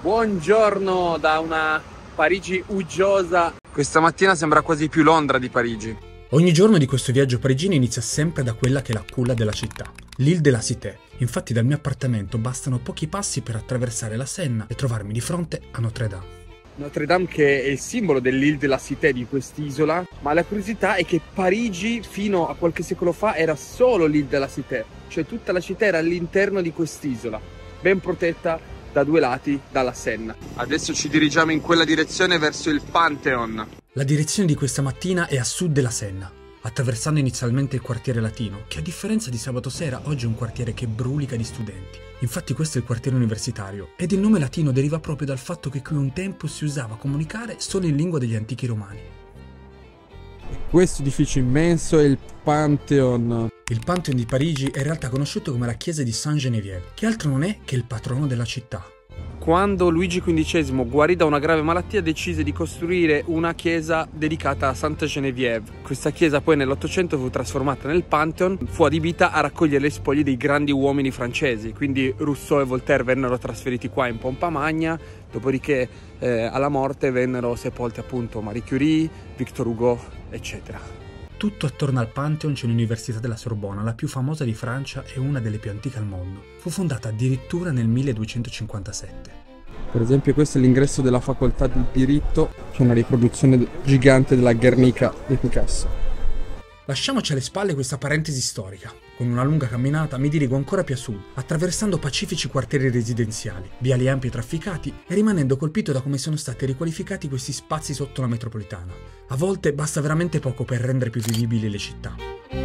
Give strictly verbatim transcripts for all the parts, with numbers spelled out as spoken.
Buongiorno da una Parigi uggiosa. Questa mattina sembra quasi più Londra di Parigi. Ogni giorno di questo viaggio parigino inizia sempre da quella che è la culla della città, l'Île de la Cité. Infatti dal mio appartamento bastano pochi passi per attraversare la Senna e trovarmi di fronte a Notre Dame. Notre Dame che è il simbolo dell'Île de la Cité, di quest'isola, ma la curiosità è che Parigi fino a qualche secolo fa era solo l'Île de la Cité, cioè tutta la città era all'interno di quest'isola, ben protetta da due lati dalla Senna. Adesso ci dirigiamo in quella direzione verso il Pantheon. La direzione di questa mattina è a sud della Senna, attraversando inizialmente il quartiere latino, che a differenza di sabato sera oggi è un quartiere che brulica di studenti. Infatti questo è il quartiere universitario, ed il nome latino deriva proprio dal fatto che qui un tempo si usava comunicare solo in lingua degli antichi romani. Questo edificio immenso è il Pantheon. Il Pantheon di Parigi è in realtà conosciuto come la chiesa di Sainte-Geneviève, che altro non è che il patrono della città. Quando Luigi quindicesimo guarì da una grave malattia, decise di costruire una chiesa dedicata a Santa Geneviève. Questa chiesa poi nell'Ottocento fu trasformata nel Pantheon, fu adibita a raccogliere le spoglie dei grandi uomini francesi, quindi Rousseau e Voltaire vennero trasferiti qua in pompa magna, dopodiché eh, alla morte vennero sepolti appunto Marie Curie, Victor Hugo, eccetera. Tutto attorno al Pantheon c'è l'Università della Sorbona, la più famosa di Francia e una delle più antiche al mondo. Fu fondata addirittura nel milleduecentocinquantasette. Per esempio questo è l'ingresso della facoltà di diritto, c'è una riproduzione gigante della Guernica di Picasso. Lasciamoci alle spalle questa parentesi storica. Con una lunga camminata mi dirigo ancora più a sud, attraversando pacifici quartieri residenziali, viali ampi e trafficati e rimanendo colpito da come sono stati riqualificati questi spazi sotto la metropolitana. A volte basta veramente poco per rendere più vivibili le città.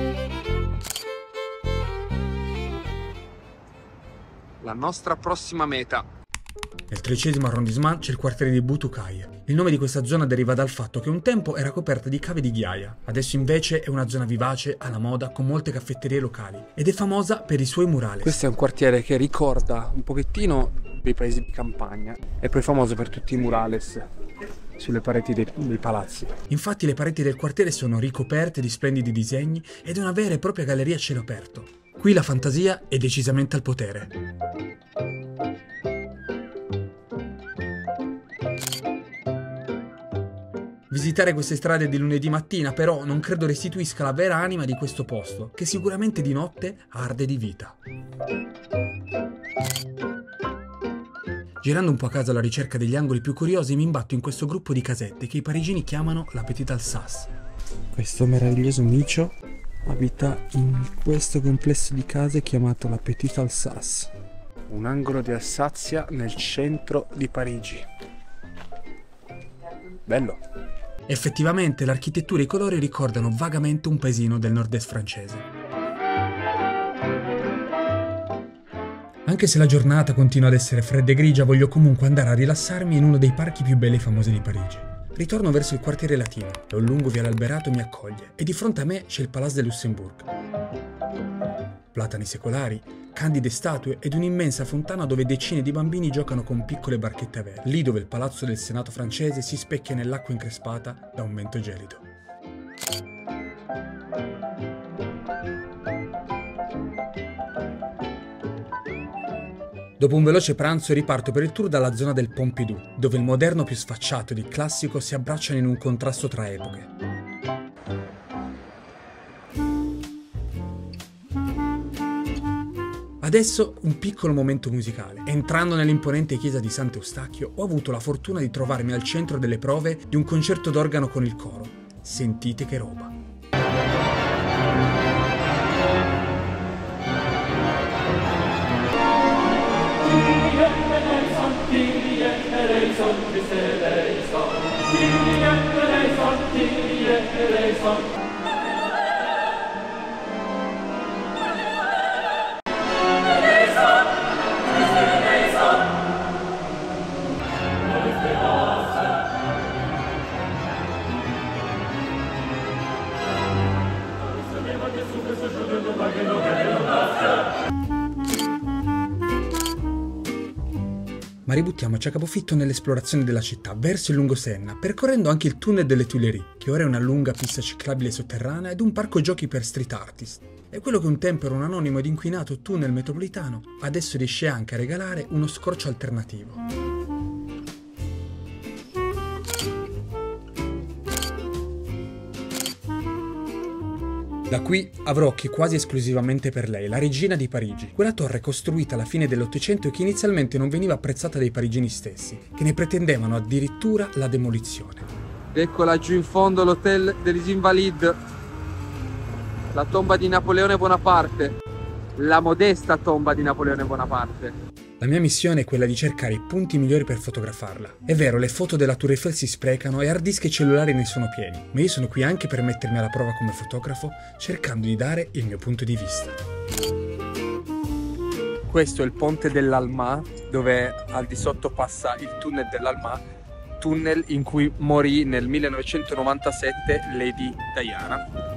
La nostra prossima meta. Nel tredicesimo arrondissement c'è il quartiere di Butukai. Il nome di questa zona deriva dal fatto che un tempo era coperta di cave di ghiaia, adesso invece è una zona vivace, alla moda, con molte caffetterie locali ed è famosa per i suoi murales. Questo è un quartiere che ricorda un pochettino dei paesi di campagna e poi famoso per tutti i murales sulle pareti dei, dei palazzi. Infatti le pareti del quartiere sono ricoperte di splendidi disegni ed è una vera e propria galleria a cielo aperto. Qui la fantasia è decisamente al potere. Visitare queste strade di lunedì mattina però non credo restituisca la vera anima di questo posto, che sicuramente di notte arde di vita. Girando un po' a caso alla ricerca degli angoli più curiosi mi imbatto in questo gruppo di casette che i parigini chiamano la Petite Alsace. Questo meraviglioso micio abita in questo complesso di case chiamato la Petite Alsace, un angolo di Alsazia nel centro di Parigi. Bello! Effettivamente l'architettura e i colori ricordano vagamente un paesino del nord-est francese. Anche se la giornata continua ad essere fredda e grigia, voglio comunque andare a rilassarmi in uno dei parchi più belli e famosi di Parigi. Ritorno verso il quartiere latino e un lungo viale alberato mi accoglie e di fronte a me c'è il Palais de Luxembourg. Platani secolari, candide statue ed un'immensa fontana dove decine di bambini giocano con piccole barchette a vela, lì dove il palazzo del Senato francese si specchia nell'acqua increspata da un vento gelido. Dopo un veloce pranzo riparto per il tour dalla zona del Pompidou, dove il moderno più sfacciato ed il classico si abbracciano in un contrasto tra epoche. Adesso un piccolo momento musicale. Entrando nell'imponente chiesa di Sant'Eustachio ho avuto la fortuna di trovarmi al centro delle prove di un concerto d'organo con il coro. Sentite che roba! Ma ributtiamoci a capofitto nell'esplorazione della città, verso il lungosenna, percorrendo anche il tunnel delle Tuileries, che ora è una lunga pista ciclabile sotterranea ed un parco giochi per street artist. E quello che un tempo era un anonimo ed inquinato tunnel metropolitano, adesso riesce anche a regalare uno scorcio alternativo. Da qui avrò occhi quasi esclusivamente per lei, la regina di Parigi, quella torre costruita alla fine dell'Ottocento e che inizialmente non veniva apprezzata dai parigini stessi, che ne pretendevano addirittura la demolizione. Ecco laggiù in fondo l'Hotel des Invalides, la tomba di Napoleone Bonaparte, la modesta tomba di Napoleone Bonaparte. La mia missione è quella di cercare i punti migliori per fotografarla. È vero, le foto della Tour Eiffel si sprecano e hard disk e cellulari ne sono pieni, ma io sono qui anche per mettermi alla prova come fotografo, cercando di dare il mio punto di vista. Questo è il ponte dell'Alma, dove al di sotto passa il tunnel dell'Alma, tunnel in cui morì nel millenovecentonovantasette Lady Diana.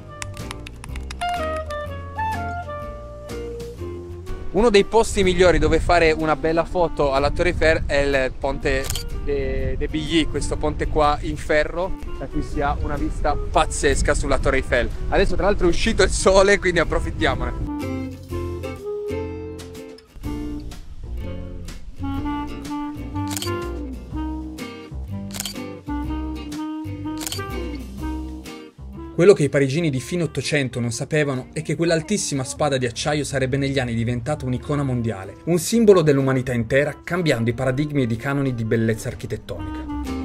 Uno dei posti migliori dove fare una bella foto alla Tour Eiffel è il ponte de, de Billy, questo ponte qua in ferro, da cui si ha una vista pazzesca sulla Tour Eiffel. Adesso tra l'altro è uscito il sole, quindi approfittiamone. Quello che i parigini di fine Ottocento non sapevano è che quell'altissima spada di acciaio sarebbe negli anni diventata un'icona mondiale, un simbolo dell'umanità intera, cambiando i paradigmi ed i canoni di bellezza architettonica.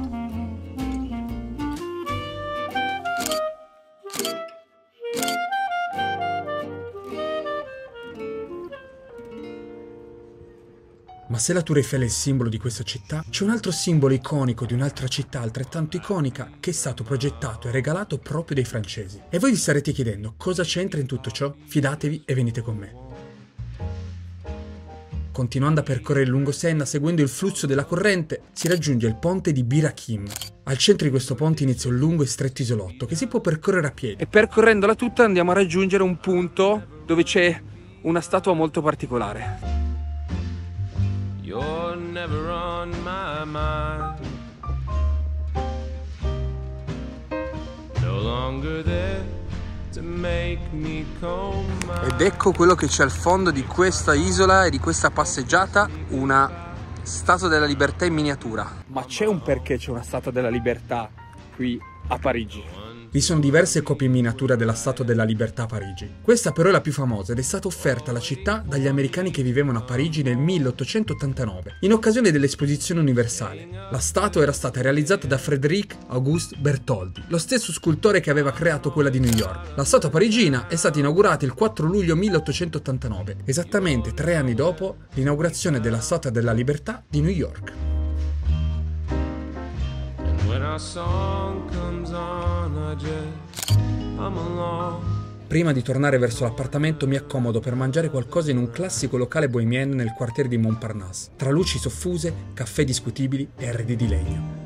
Ma se la Tour Eiffel è il simbolo di questa città, c'è un altro simbolo iconico di un'altra città altrettanto iconica che è stato progettato e regalato proprio dai francesi. E voi vi starete chiedendo cosa c'entra in tutto ciò? Fidatevi e venite con me. Continuando a percorrere il lungosenna, seguendo il flusso della corrente, si raggiunge il ponte di Bir Hakeim. Al centro di questo ponte inizia un lungo e stretto isolotto che si può percorrere a piedi. E percorrendola tutta andiamo a raggiungere un punto dove c'è una statua molto particolare. You're never on my mind. No longer there to make me come mine. Ed ecco quello che c'è al fondo di questa isola e di questa passeggiata, una Statua della Libertà in miniatura. Ma c'è un perché c'è una Statua della Libertà qui a Parigi? Vi sono diverse copie in miniatura della Statua della Libertà a Parigi. Questa però è la più famosa ed è stata offerta alla città dagli americani che vivevano a Parigi nel milleottocentottantanove, in occasione dell'Esposizione Universale. La statua era stata realizzata da Frédéric Auguste Bertholdi, lo stesso scultore che aveva creato quella di New York. La statua parigina è stata inaugurata il quattro luglio milleottocentottantanove, esattamente tre anni dopo l'inaugurazione della Statua della Libertà di New York. Prima di tornare verso l'appartamento mi accomodo per mangiare qualcosa in un classico locale bohemien nel quartiere di Montparnasse, tra luci soffuse, caffè discutibili e arredi di legno.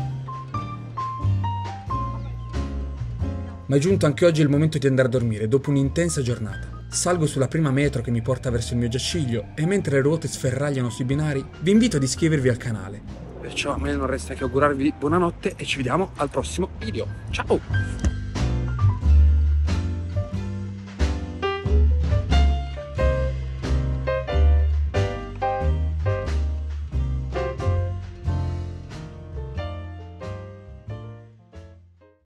Ma è giunto anche oggi il momento di andare a dormire dopo un'intensa giornata. Salgo sulla prima metro che mi porta verso il mio giaciglio e mentre le ruote sferragliano sui binari vi invito ad iscrivervi al canale. Perciò a me non resta che augurarvi buonanotte e ci vediamo al prossimo video. Ciao!